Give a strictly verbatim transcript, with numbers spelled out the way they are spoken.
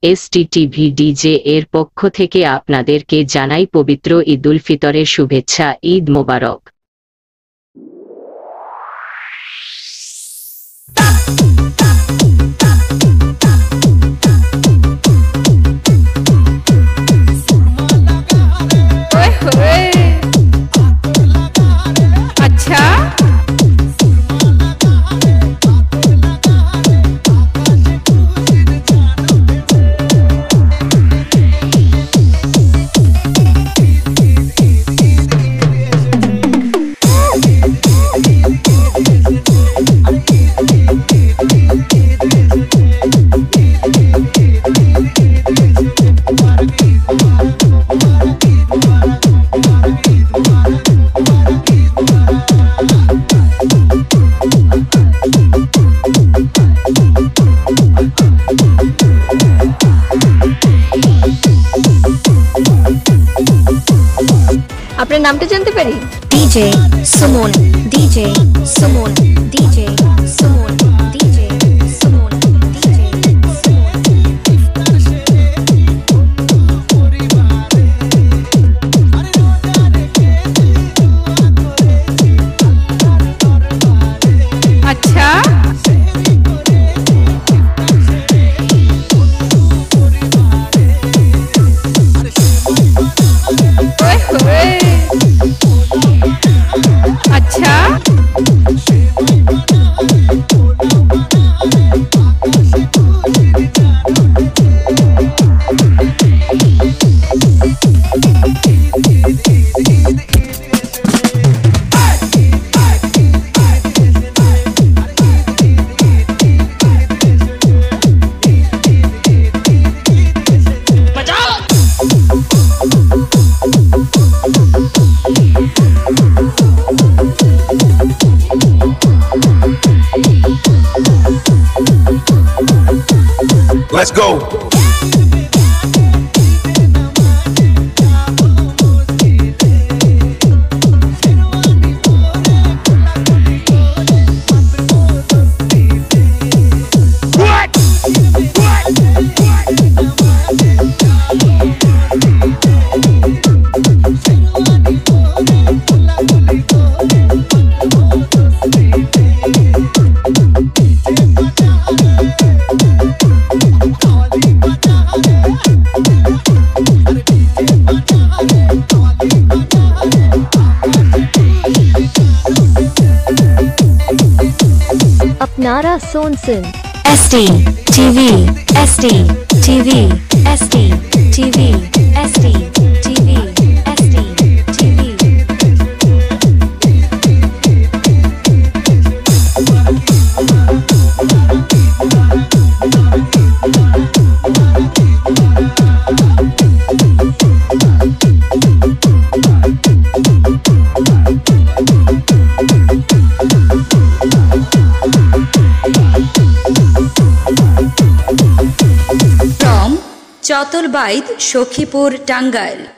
S T TV DJ এর পক্ষ থেকে আপনাদেরকে জানাই পবিত্র ঈদ উল ফিতরের শুভেচ্ছা। ঈদ মোবারক। আপনার নামটা জানতে পারি? DJ Suman, DJ Suman, DJ Suman, DJ Suman, DJ আচ্ছা আচ্ছা Let's go. अपनारा सोनसन S T TV S T TV S T TV S T TV S T TV Chatulbaid, Sakhipur, Tangail.